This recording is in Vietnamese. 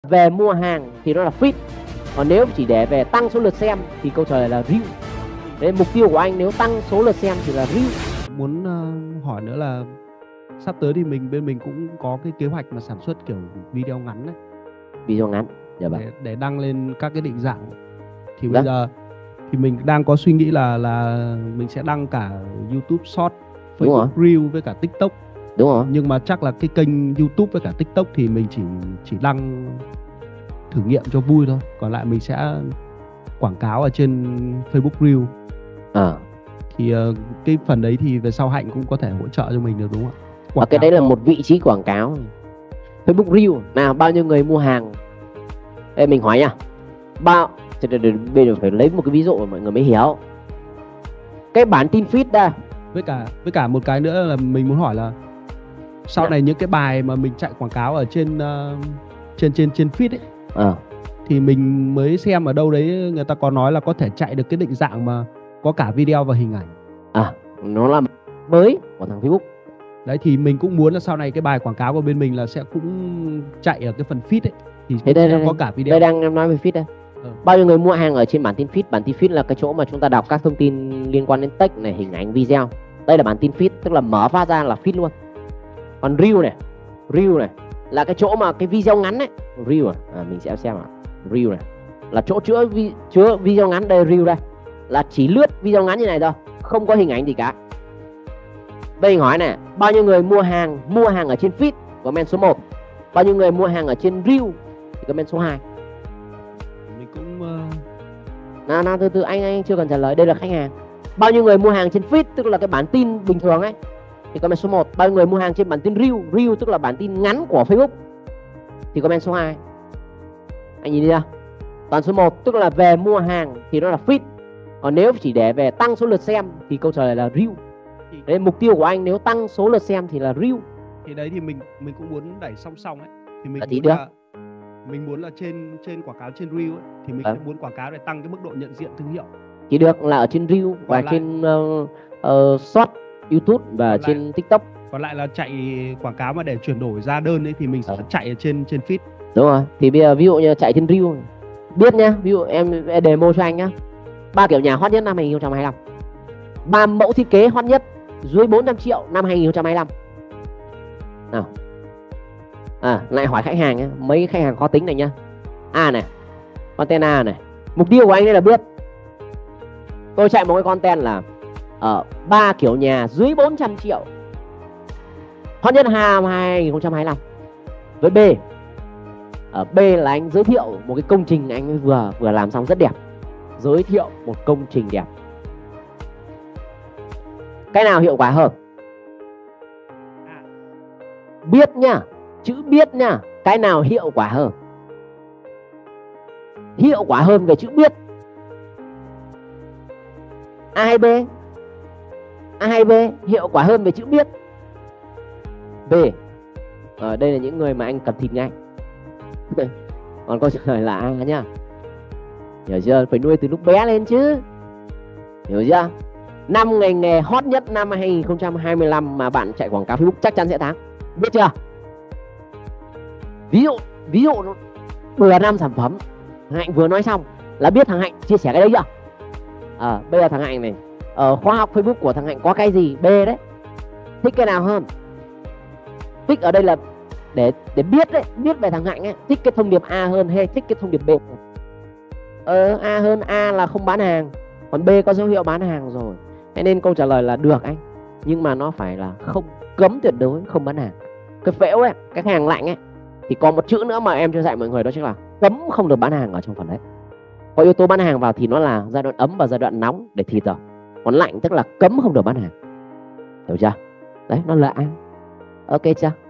Về mua hàng thì nó là feed, còn nếu chỉ để về tăng số lượt xem thì câu trả lời là view. Đấy, mục tiêu của anh nếu tăng số lượt xem thì là view. Muốn hỏi nữa là sắp tới thì bên mình cũng có cái kế hoạch mà sản xuất kiểu video ngắn đấy. Video ngắn, dạ vâng. Để đăng lên các cái định dạng. Thì Vâng. bây giờ thì mình đang có suy nghĩ là mình sẽ đăng cả YouTube Short, Facebook Reel với cả TikTok. Đúng rồi. Nhưng mà chắc là cái kênh YouTube với cả TikTok thì mình chỉ đăng thử nghiệm cho vui thôi. Còn lại mình sẽ quảng cáo ở trên Facebook Reel. Thì cái phần đấy thì về sau Hạnh cũng có thể hỗ trợ cho mình được đúng không ạ? Cái đấy là một vị trí quảng cáo. Facebook Reel nào, bao nhiêu người mua hàng? Ê, mình hỏi nha, bây giờ phải lấy một cái ví dụ mà mọi người mới hiểu. Cái bản tin feed đây. Với cả một cái nữa là mình muốn hỏi là sau này những cái bài mà mình chạy quảng cáo ở trên feed ấy, thì mình mới xem ở đâu đấy người ta có nói là có thể chạy được cái định dạng mà có cả video và hình ảnh. Nó là mới của thằng Facebook. Đấy thì mình cũng muốn là sau này cái bài quảng cáo của bên mình là sẽ cũng chạy ở cái phần feed ấy, thì thế đây có cả video. Đây đang em nói về feed đây. Bao nhiêu người mua hàng ở trên bản tin feed? Bản tin feed là cái chỗ mà chúng ta đọc các thông tin liên quan đến text này, hình ảnh, video. Đây là bản tin feed, tức là mở phát ra là feed luôn. Còn reel này là cái chỗ mà cái video ngắn ấy. Reel mình sẽ xem reel này là chỗ chứa video ngắn. Đây reel đây là chỉ lướt video ngắn như này thôi, không có hình ảnh gì cả. Đây hỏi này, bao nhiêu người mua hàng ở trên feed? Comment số 1. Bao nhiêu người mua hàng ở trên reel? Thì comment số 2. Mình cũng nào từ anh chưa cần trả lời. Đây là khách hàng. Bao nhiêu người mua hàng trên feed, tức là cái bản tin bình thường ấy, thì comment số 1. Bao nhiêu người mua hàng trên bản tin reel tức là bản tin ngắn của Facebook, thì comment số 2. Anh nhìn đi chưa? Toàn số 1 tức là về mua hàng thì nó là feed, còn nếu chỉ để về tăng số lượt xem thì câu trả lời là reel. Đấy, mục tiêu của anh nếu tăng số lượt xem thì là reel. Thì đấy thì mình cũng muốn đẩy song song ấy. Thì mình muốn là trên quảng cáo trên reel ấy, thì mình cũng muốn quảng cáo để tăng cái mức độ nhận diện thương hiệu. Chỉ được là ở trên reel và trên short YouTube và trên TikTok. Còn lại là chạy quảng cáo mà để chuyển đổi ra đơn ấy thì mình sẽ chạy ở trên feed. Đúng rồi. Thì bây giờ ví dụ như chạy trên reel, biết nhá, ví dụ em demo cho anh nhá. 3 kiểu nhà hot nhất năm 2025. 3 mẫu thiết kế hot nhất dưới 400 triệu năm 2025. Nào. Lại hỏi khách hàng nhá, mấy khách hàng khó tính này nhá. A này, content A này. Mục tiêu của anh đây là biết tôi chạy một cái content là 3 kiểu nhà dưới 400 triệu hot nhất năm 2025. Với B, B là anh giới thiệu một cái công trình anh vừa làm xong rất đẹp. Giới thiệu một công trình đẹp. Cái nào hiệu quả hơn? Biết nhá, chữ biết nhá. Cái nào hiệu quả hơn? Hiệu quả hơn về chữ biết. A hay B? A hay B? Hiệu quả hơn về chữ biết. B. Đây là những người mà anh cần thịt ngay. Còn câu trả lời là A nhá. Hiểu chưa? Phải nuôi từ lúc bé lên chứ. Hiểu chưa? 5 ngành nghề hot nhất năm 2025 mà bạn chạy quảng cáo Facebook chắc chắn sẽ thắng. Biết chưa? Ví dụ vừa 5 sản phẩm Hạnh vừa nói xong là biết thằng Hạnh chia sẻ cái đấy chưa? Bây giờ thằng Hạnh này khóa học Facebook của thằng Hạnh có cái gì? B đấy. Thích cái nào hơn? Thích ở đây là để biết đấy, biết về thằng Hạnh ấy, thích cái thông điệp A hơn hay thích cái thông điệp B? A hơn. A là không bán hàng, còn B có dấu hiệu bán hàng rồi. Thế nên câu trả lời là được anh, nhưng mà nó phải là không cấm tuyệt đối không bán hàng. Cái phễu ấy, cái hàng lạnh ấy, thì còn một chữ nữa mà em chưa dạy mọi người, đó chính là cấm không được bán hàng ở trong phần đấy. Có yếu tố bán hàng vào thì nó là giai đoạn ấm và giai đoạn nóng để thịt rồi. Còn lạnh tức là cấm không được bán hàng. Hiểu chưa? Đấy, nó là A. Ok chưa?